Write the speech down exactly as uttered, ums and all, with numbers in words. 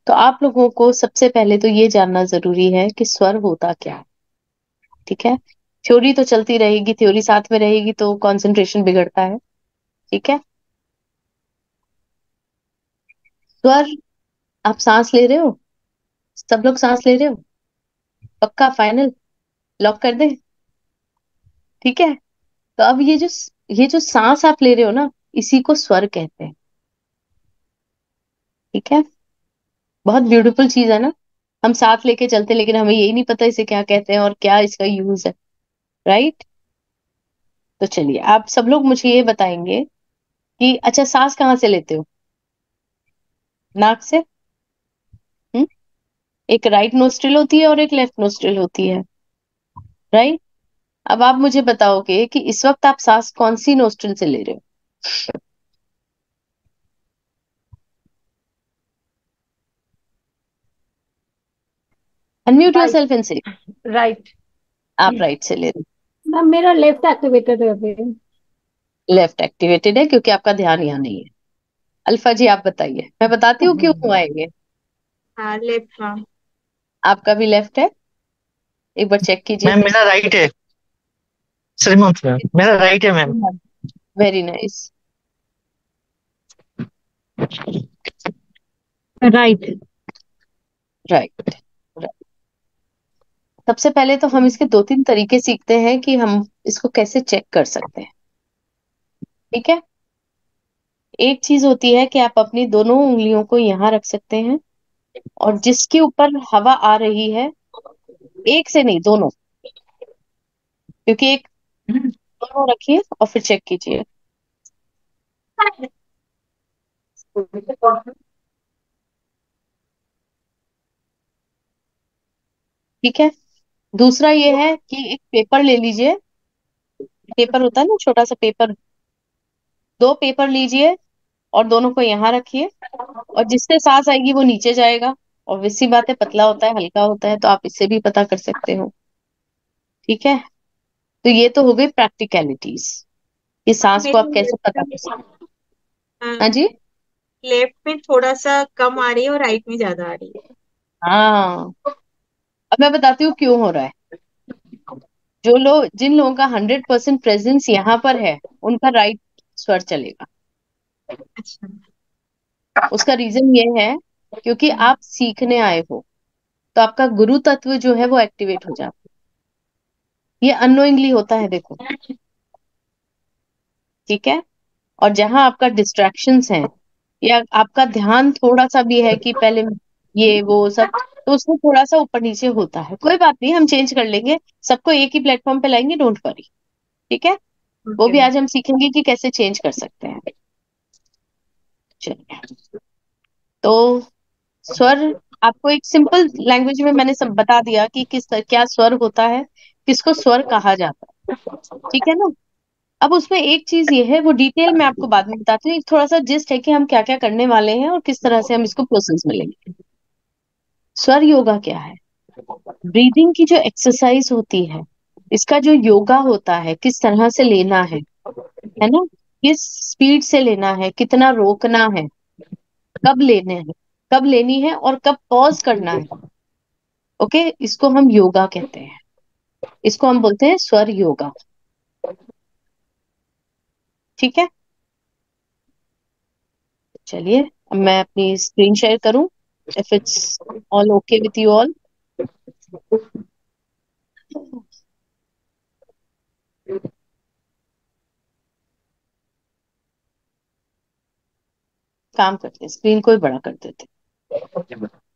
तो आप लोगों को सबसे पहले तो ये जानना जरूरी है कि स्वर होता क्या है। ठीक है। थ्योरी तो चलती रहेगी, थ्योरी साथ में रहेगी तो कंसंट्रेशन बिगड़ता है। ठीक है। स्वर, आप सांस ले रहे हो? सब लोग सांस ले रहे हो? पक्का, फाइनल, लॉक कर दे? ठीक है। तो अब ये जो ये जो सांस आप ले रहे हो ना, इसी को स्वर कहते हैं। ठीक है। बहुत ब्यूटीफुल चीज है ना। हम साथ लेके चलते हैं, लेकिन हमें यही नहीं पता इसे क्या कहते हैं और क्या इसका यूज है। राइट। तो चलिए, आप सब लोग मुझे ये बताएंगे कि अच्छा, सांस कहाँ से लेते हो? नाक से। हम्म। एक राइट नोस्ट्रिल होती है और एक लेफ्ट नोस्ट्रिल होती है। राइट। अब आप मुझे बताओगे कि इस वक्त आप सांस कौन सी नोस्ट्रिल से ले रहे हो? Unmute your right. Self and से। राइट। आप राइट से ले रहे मैम मेरा लेफ्ट एक्टिवेटेड है अभी। हो। लेफ्ट एक्टिवेटेड है क्योंकि आपका ध्यान यहाँ नहीं है। अल्फा जी, आप बताइए, मैं बताती हूँ क्यों हुआ है ये। हाँ लेफ्ट मैम। आपका भी लेफ्ट है। एक बार चेक कीजिए मैम फिर मेरा से। राइट है। श्रीमंत मैम, मेरा राइट है ma'am. Very nice. Right. Right. सबसे पहले तो हम इसके दो तीन तरीके सीखते हैं कि हम इसको कैसे चेक कर सकते हैं। ठीक है। एक चीज होती है कि आप अपनी दोनों उंगलियों को यहाँ रख सकते हैं, और जिसके ऊपर हवा आ रही है, एक से नहीं, दोनों, क्योंकि एक, दोनों रखिए और फिर चेक कीजिए। ठीक है। दूसरा ये है कि एक पेपर ले लीजिए। पेपर होता है ना, छोटा सा पेपर। दो पेपर लीजिए और दोनों को यहाँ रखिए, और जिससे सांस आएगी वो नीचे जाएगा। और वैसी बात है, पतला होता है, हल्का होता है, तो आप इससे भी पता कर सकते हो। ठीक है। तो ये तो हो गई प्रैक्टिकलिटीज, कि सांस को आप मेरी कैसे लेफ्ट पता कर सकते। हाँ जी। लेफ्ट में थोड़ा सा कम आ रही है और राइट में ज्यादा आ रही है। हाँ, अब मैं बताती हूँ क्यों हो रहा है। जो लोग जिन लोगों का हंड्रेड परसेंट प्रेजेंस यहाँ पर है, उनका राइट स्वर चलेगा। अच्छा। उसका रीजन ये है, क्योंकि आप सीखने आए हो, तो आपका गुरु तत्व जो है वो एक्टिवेट हो जाता है। ये अननोइंगली होता है, देखो। ठीक है। और जहां आपका डिस्ट्रैक्शंस हैं, या आपका ध्यान थोड़ा सा भी है कि पहले ये वो सब, तो उसमें थोड़ा सा ऊपर नीचे होता है। कोई बात नहीं, हम चेंज कर लेंगे। सबको एक ही प्लेटफॉर्म पे लाएंगे, डोंट वरी। ठीक है। वो ओके भी मैम। आज हम सीखेंगे कि कैसे चेंज कर सकते हैं। चलिए। तो स्वर, आपको एक सिंपल लैंग्वेज में मैंने सब बता दिया कि किस तरह क्या स्वर होता है, किसको स्वर कहा जाता है। ठीक है ना। अब उसमें एक चीज ये है, वो डिटेल में आपको बाद में बताती हूँ। एक थोड़ा सा जिस्ट है कि हम क्या क्या करने वाले हैं और किस तरह से हम इसको प्रोसेस में लेंगे। स्वर योगा क्या है? ब्रीदिंग की जो एक्सरसाइज होती है, इसका जो योगा होता है, किस तरह से लेना है है ना, किस स्पीड से लेना है, कितना रोकना है, कब लेने हैं, कब लेनी है, और कब पॉज करना है। ओके, इसको हम योगा कहते हैं। इसको हम बोलते हैं स्वर योगा। ठीक है। चलिए, अब मैं अपनी स्क्रीन शेयर करूं, if it's all okay with you all. काम करते हैं, स्क्रीन को ही बड़ा कर देते हैं।